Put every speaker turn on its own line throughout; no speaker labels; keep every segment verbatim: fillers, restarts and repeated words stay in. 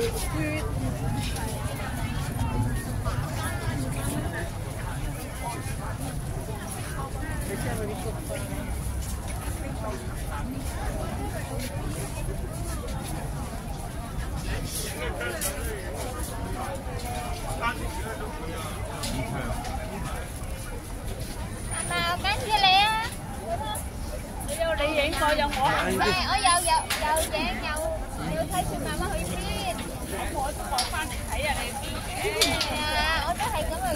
Nào bán kia lẹ. Đi vô đi vậy coi dòng bỏ. Đây, ở dầu dầu dầu chén dầu. Dầu thấy chuyện mà mới hủy biết. Mỗi cái bỏ khoan này thấy là này. À, ở đó thầy cũng là.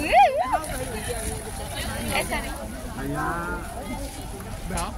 Cái sao đi?
Hay à. Đó.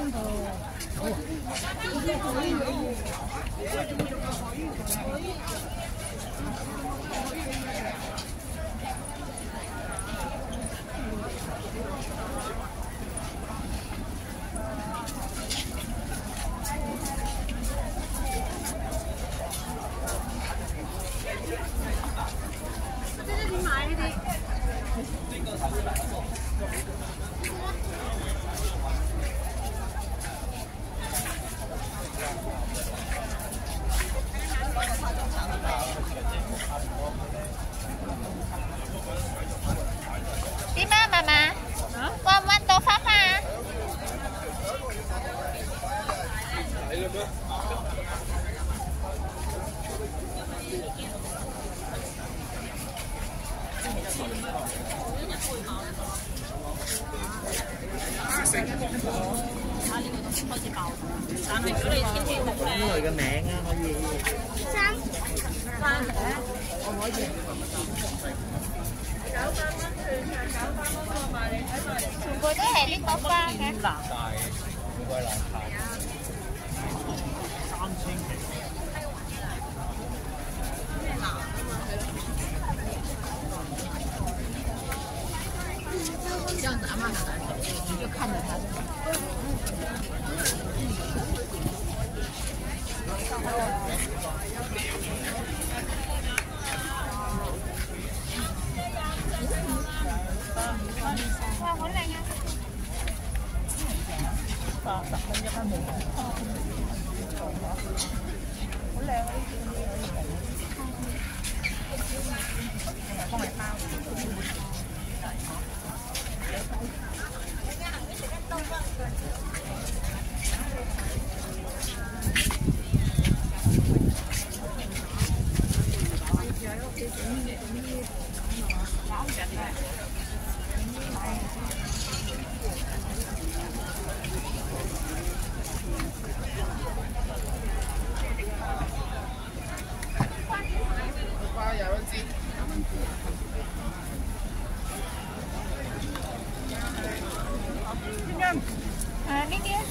Di mana mama? Wawan to papa.
Đúng rồi cái mạng á, có gì?
Sao? Chúng tôi có hệ đi có qua kìa. Wow, hỗn này nha. À, đi kia.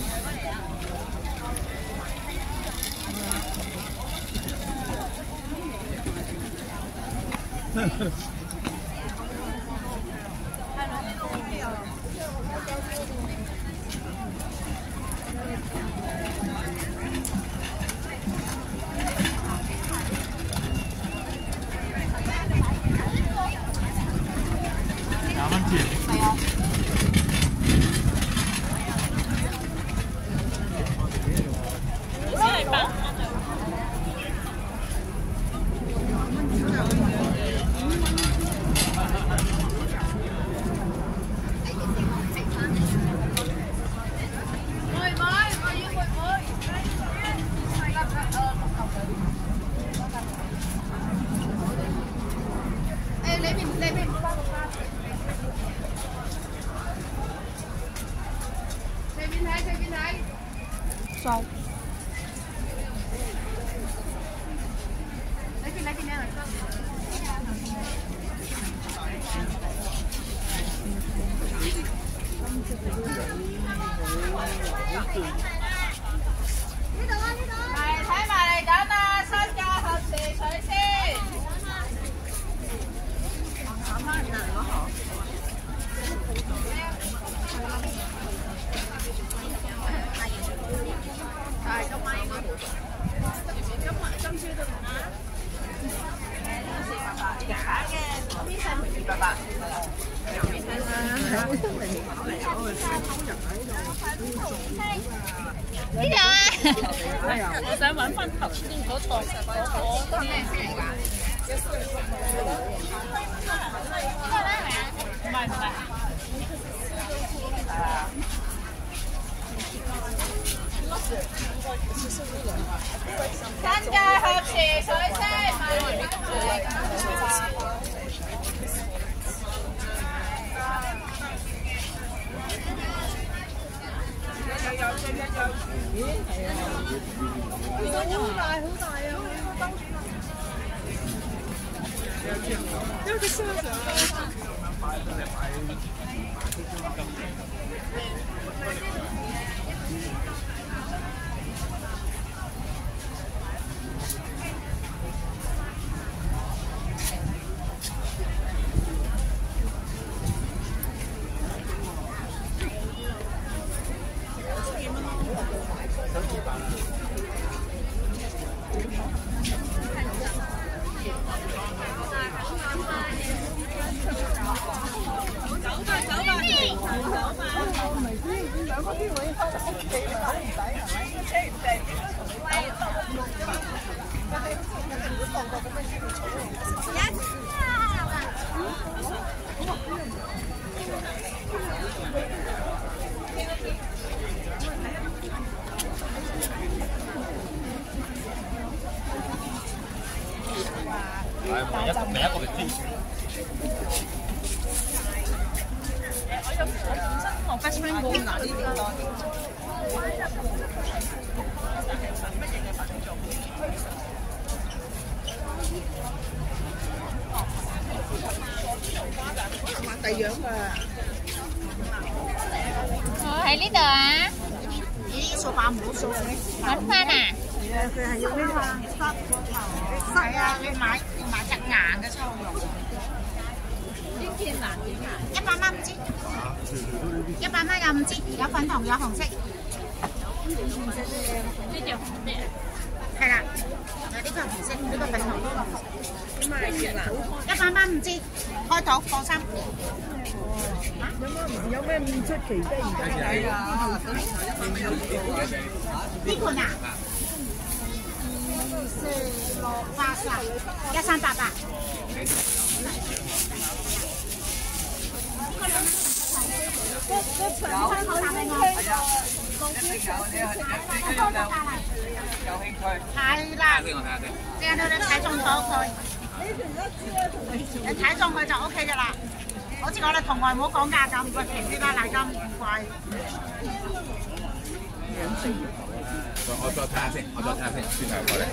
Cảm ơn chị.
Sao?
Này thấy bà này cho ta sao cho hợp xì sợi xì. Rồi trong may trong trong siêu thị đó. Cả cái không biết sao mình bà bà.
Đi đâu à?
我想揾翻頭先嗰個嗰個啲。唔係唔係。
三家合時水聲買。
第一第一個嚟知。
我有我本身落 best friend 冇嗱呢啲多啲。乜嘢嘅品種？畫地樣㗎。
哦，喺呢度啊？
咦，掃把唔好掃嘅。
揾翻啊？
係啊，佢係要呢個塞個頭。係啊，你買要買隻硬嘅抽肉。邊件難點啊？一百蚊唔知。一百蚊有五支，有粉紅有紅色。呢條咩？係啦，有呢個紅色，呢個粉紅，呢個紅色。點買件難？一百蚊唔知，開到放心。
有咩唔出奇啫？而家係啊，
呢款啊？二四六八十，一三八八。有，香港大靚係啊，一定有，你係一定有有興趣。係啦，正到你睇中咗佢，你睇中佢就 O K 㗎啦。好似我哋同外母講價咁，喂平啲啦，嗱咁唔貴。
我再睇下先，我再睇下先，先睇過嚟。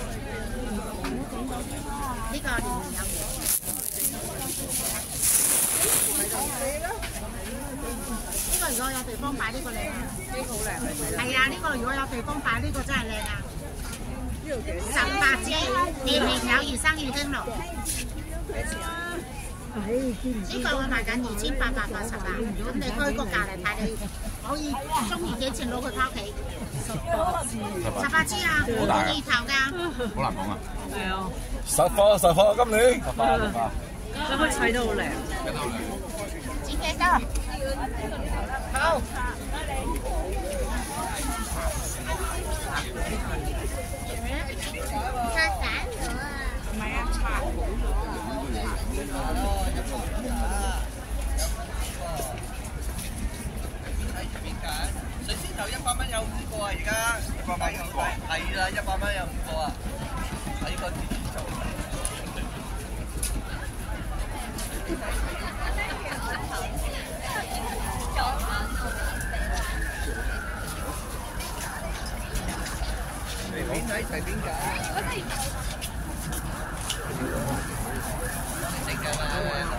呢個年年有嘢。呢個如果有地方擺，呢個靚啊！呢個好靚係係啊！呢個如果有地方擺，呢個真係靚啊！十八支，年年有，越生越興隆。呢個我賣緊二千八百八十啊！咁你推個價嚟睇，你可以中意幾錢攞佢翻屋企。十八支啊，好大意頭㗎。
好難講啊！
係啊，
實貨實貨，今年實貨實貨。
所以佢砌得好靚。
剪幾多？好。拆散咗啊！唔係啊，拆好咗。
水仙頭一百蚊有五個啊！而家一百蚊有五個，係啦，一百蚊有五個啊！喺個電視做。隨便睇，隨便揀。食㗎嘛？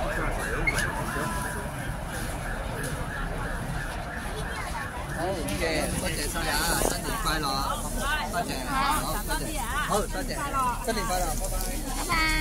好嘅，多謝晒啊！新年快樂，多謝，好，多謝，好，多謝，新年快樂，拜拜。
拜拜。